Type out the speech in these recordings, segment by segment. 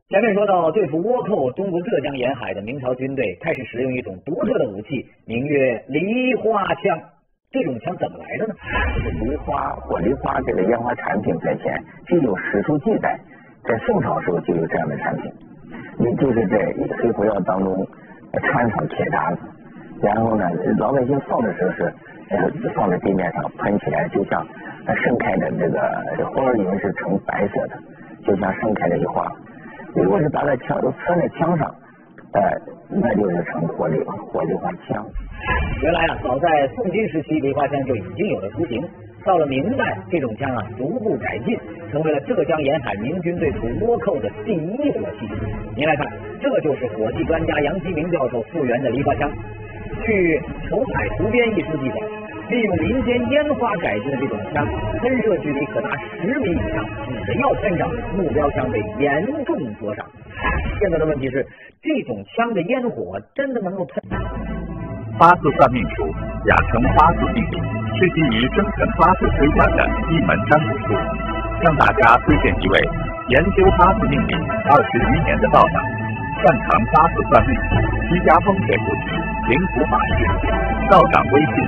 前面说到对付倭寇，东部浙江沿海的明朝军队开始使用一种独特的武器，名曰梨花枪。这种枪怎么来的呢？ 火梨花这个烟花产品在前具有史书记载，在宋朝时候就有这样的产品。你就是在黑火药当中穿上铁渣子，然后呢，老百姓放的时候是放在地面上喷起来，就像盛开的这个花儿云是呈白色的，就像盛开的一花。如果是把它枪都穿在枪上，那就是成火梨花枪。 原来啊，早在宋金时期，梨花枪就已经有了雏形。到了明代，这种枪啊逐步改进，成为了浙江沿海明军对付倭寇的第一火器。您来看，这就是火器专家杨基明教授复原的梨花枪。据《筹海图编》一书记载，利用民间烟花改进的这种枪，喷射距离可达10米以上，只要喷上，目标枪被严重灼伤。现在的问题是，这种枪的烟火真的能够喷？ 八字算命术雅称八字命理，是基于生辰八字推断的一门占卜术。向大家推荐一位研究八字命理20余年的道长，擅长八字算命，居家风水布局，灵符法事。道长微信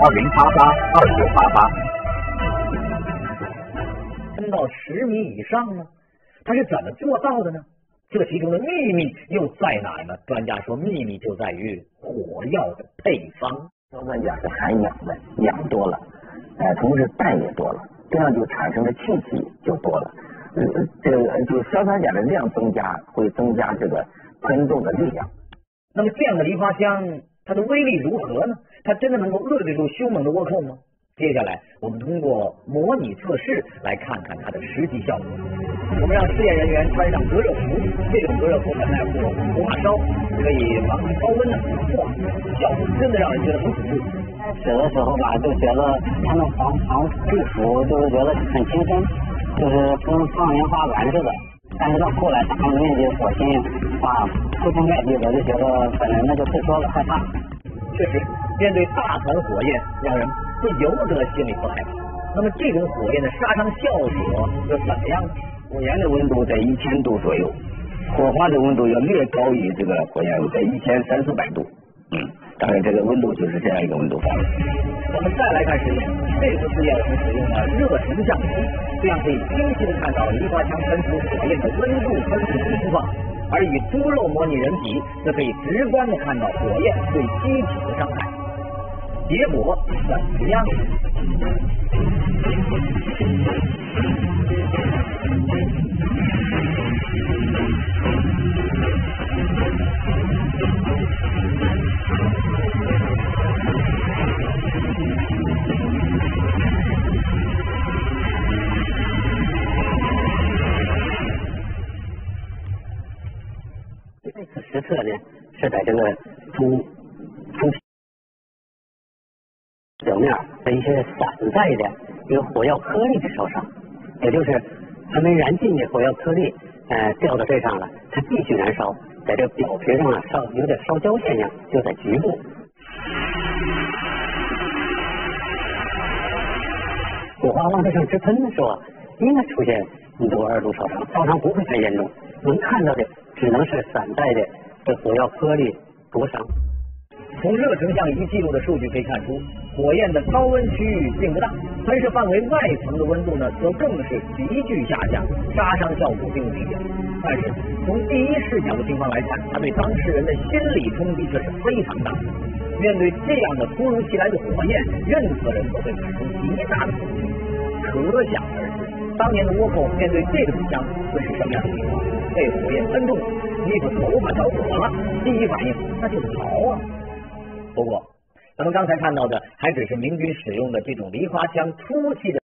20882988。 喷到10米以上呢？他是怎么做到的呢？这其中的秘密又在哪呢？专家说，秘密就在于火药的配方。 硝酸钾是含氧的，氧多了，同时氮也多了，这样就产生的气体就多了。这个就硝酸钾的量增加，会增加这个喷动的力量。 那么这样的梨花枪，它的威力如何呢？它真的能够遏制住凶猛的倭寇吗？接下来我们通过模拟测试来看看它的实际效果。我们让试验人员穿上隔热服，这种隔热服很耐火马烧，可以防止高温呢。哇，效果真的让人觉得很恐怖。 使的时候吧，就觉得他们防护服就是觉得很轻松，就是跟放烟花完似的。但是到后来大面积火星哇铺天盖地的，就觉得本人呢就不说了，害怕。 确实，面对大团火焰，让人不由得心里不害怕。那么这种火焰的杀伤效果又怎么样呢？ 火焰的温度在1000度左右，火花的温度要略高于这个火焰在1300-1400度。当然这个温度就是这样一个温度范围。 我们再来看实验，这次试验我们使用了热成像机，这样可以清晰的看到梨花枪喷出火焰的温度分布情况，而以猪肉模拟人体，则可以直观的看到火焰对机体的伤害。结果怎么样？ 这次实测呢是在这个猪表面的一些散在的一个火药颗粒的烧伤，也就是还没燃尽的火药颗粒掉到这上了，它继续燃烧，在这表皮上有点烧焦现象，就在局部。火花往这上直喷的时候，应该出现1度2度烧伤不会太严重，能看到的只能是散在的这火药颗粒灼伤。 从热成像仪记录的数据可以看出，火焰的高温区域并不大，喷射范围外层的温度呢，则更是急剧下降，杀伤效果并不明显。但是从第一视角的情况来看，它对当事人的心理冲击却是非常大的。面对这样的突如其来的火焰，任何人都会产生极大的恐惧。可想而知，当年的倭寇面对这种枪会是什么样的情况？被火焰喷中，衣服头发着火了，第一反应那就是逃啊！不过，咱们刚才看到的还只是明军使用的这种梨花枪初期的